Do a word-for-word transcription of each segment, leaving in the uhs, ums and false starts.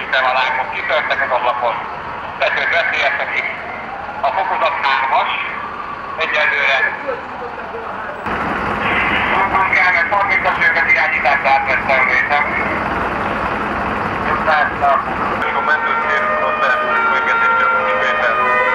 Isten a lángok, kitörtek az ablakon. Tetőt veszélyeztek ki. A fokozat hármas, egyelőre. Tudnunk kell, mert harmincas őket irányítást átvettem vétem. Jutásnak. A mentőtér hozzá, megmentést csak ismétel.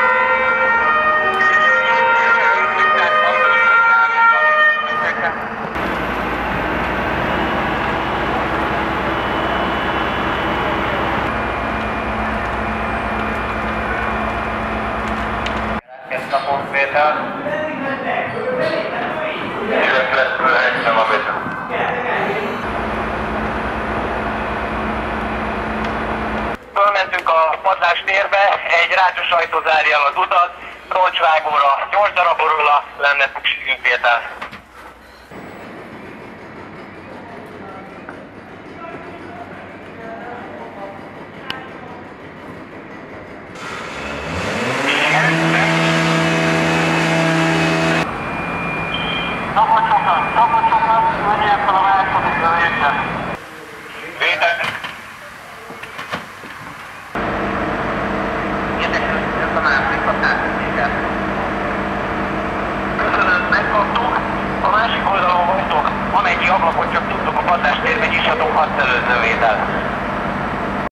Ezt a pontvétel. Jövök lesz, helyszínem a vétel. Fölmentünk a padlástérbe, egy rácsos ajtó zárja el az utat, roncsvágóra nyolc darab borula lenne szükségünk vétel. Szabad sokan, szabad sokan, menjél fel a második vétel. Vétel. Érdekelődik a második határvétel. Köszönöm, megkaptuk. A másik oldalon vagytok, amennyi ablakot csak tudtok a padlástérbe nyishatunk, hadd előző vétel.